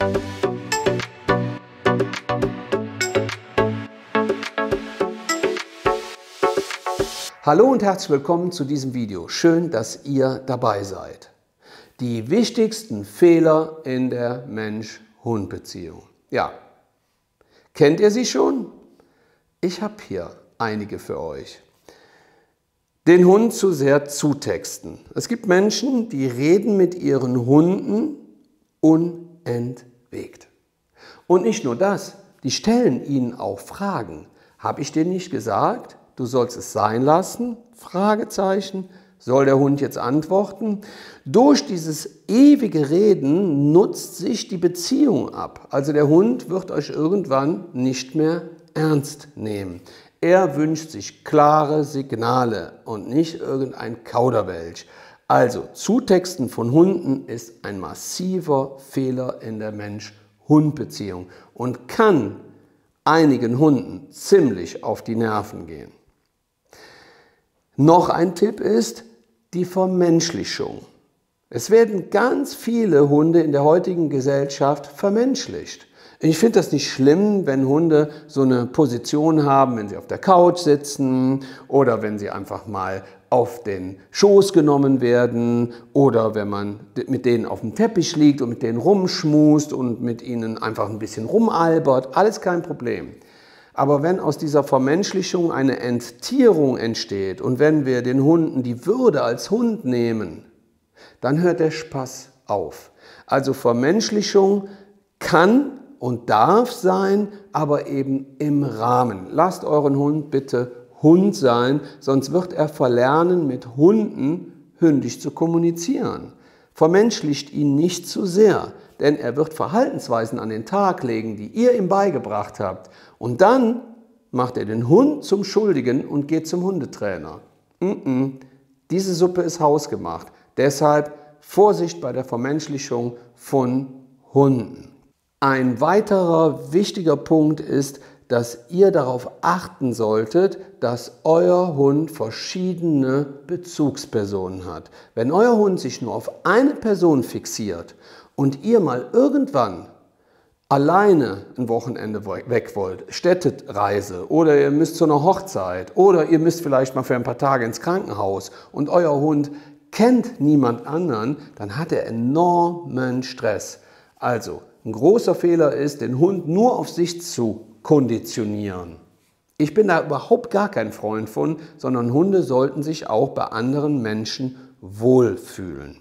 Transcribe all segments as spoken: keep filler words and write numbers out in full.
Hallo und herzlich willkommen zu diesem Video. Schön, dass ihr dabei seid. Die wichtigsten Fehler in der Mensch-Hund-Beziehung. Ja, kennt ihr sie schon? Ich habe hier einige für euch. Den Hund zu sehr zutexten. Es gibt Menschen, die reden mit ihren Hunden unentwegt. Und nicht nur das, die stellen ihnen auch Fragen. Habe ich dir nicht gesagt? Du sollst es sein lassen? Fragezeichen. Soll der Hund jetzt antworten? Durch dieses ewige Reden nutzt sich die Beziehung ab. Also der Hund wird euch irgendwann nicht mehr ernst nehmen. Er wünscht sich klare Signale und nicht irgendein Kauderwelsch. Also Zutexten von Hunden ist ein massiver Fehler in der Mensch-Hund-Beziehung und kann einigen Hunden ziemlich auf die Nerven gehen. Noch ein Tipp ist die Vermenschlichung. Es werden ganz viele Hunde in der heutigen Gesellschaft vermenschlicht. Ich finde das nicht schlimm, wenn Hunde so eine Position haben, wenn sie auf der Couch sitzen oder wenn sie einfach mal auf den Schoß genommen werden oder wenn man mit denen auf dem Teppich liegt und mit denen rumschmust und mit ihnen einfach ein bisschen rumalbert. Alles kein Problem. Aber wenn aus dieser Vermenschlichung eine Enttierung entsteht und wenn wir den Hunden die Würde als Hund nehmen, dann hört der Spaß auf. Also Vermenschlichung kann und darf sein, aber eben im Rahmen. Lasst euren Hund bitte Hund sein, sonst wird er verlernen, mit Hunden hündisch zu kommunizieren. Vermenschlicht ihn nicht zu sehr, denn er wird Verhaltensweisen an den Tag legen, die ihr ihm beigebracht habt. Und dann macht er den Hund zum Schuldigen und geht zum Hundetrainer. Mm-mm. Diese Suppe ist hausgemacht. Deshalb Vorsicht bei der Vermenschlichung von Hunden. Ein weiterer wichtiger Punkt ist, dass ihr darauf achten solltet, dass euer Hund verschiedene Bezugspersonen hat. Wenn euer Hund sich nur auf eine Person fixiert und ihr mal irgendwann alleine ein Wochenende weg wollt, Städtereise oder ihr müsst zu einer Hochzeit oder ihr müsst vielleicht mal für ein paar Tage ins Krankenhaus und euer Hund kennt niemand anderen, dann hat er enormen Stress. Also ein großer Fehler ist, den Hund nur auf sich zu konditionieren. Ich bin da überhaupt gar kein Freund von, sondern Hunde sollten sich auch bei anderen Menschen wohlfühlen.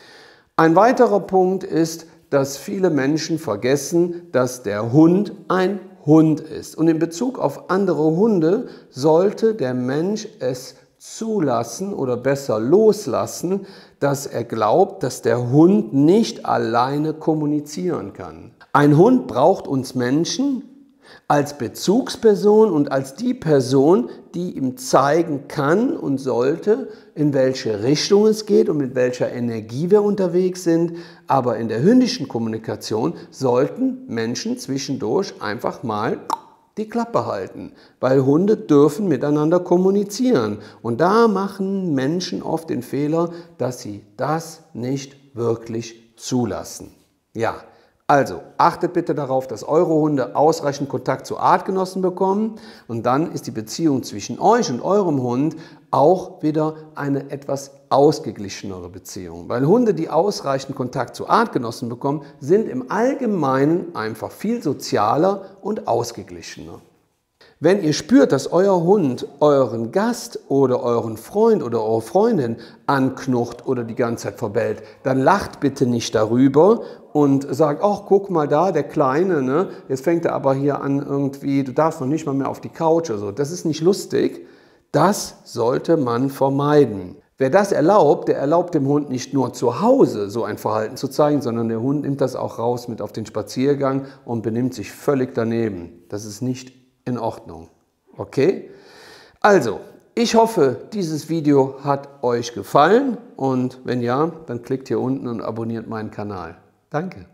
Ein weiterer Punkt ist, dass viele Menschen vergessen, dass der Hund ein Hund ist. Und in Bezug auf andere Hunde sollte der Mensch es zulassen oder besser loslassen, dass er glaubt, dass der Hund nicht alleine kommunizieren kann. Ein Hund braucht uns Menschen als Bezugsperson und als die Person, die ihm zeigen kann und sollte, in welche Richtung es geht und mit welcher Energie wir unterwegs sind. Aber in der hündischen Kommunikation sollten Menschen zwischendurch einfach mal die Klappe halten, weil Hunde dürfen miteinander kommunizieren. Und da machen Menschen oft den Fehler, dass sie das nicht wirklich zulassen. Ja. Also achtet bitte darauf, dass eure Hunde ausreichend Kontakt zu Artgenossen bekommen und dann ist die Beziehung zwischen euch und eurem Hund auch wieder eine etwas ausgeglichenere Beziehung. Weil Hunde, die ausreichend Kontakt zu Artgenossen bekommen, sind im Allgemeinen einfach viel sozialer und ausgeglichener. Wenn ihr spürt, dass euer Hund euren Gast oder euren Freund oder eure Freundin anknurrt oder die ganze Zeit verbellt, dann lacht bitte nicht darüber und sagt, ach, guck mal da, der Kleine, ne? Jetzt fängt er aber hier an irgendwie, du darfst noch nicht mal mehr auf die Couch oder so. Das ist nicht lustig. Das sollte man vermeiden. Wer das erlaubt, der erlaubt dem Hund nicht nur zu Hause so ein Verhalten zu zeigen, sondern der Hund nimmt das auch raus mit auf den Spaziergang und benimmt sich völlig daneben. Das ist nicht in Ordnung. Okay? Also, ich hoffe, dieses Video hat euch gefallen und wenn ja, dann klickt hier unten und abonniert meinen Kanal. Danke.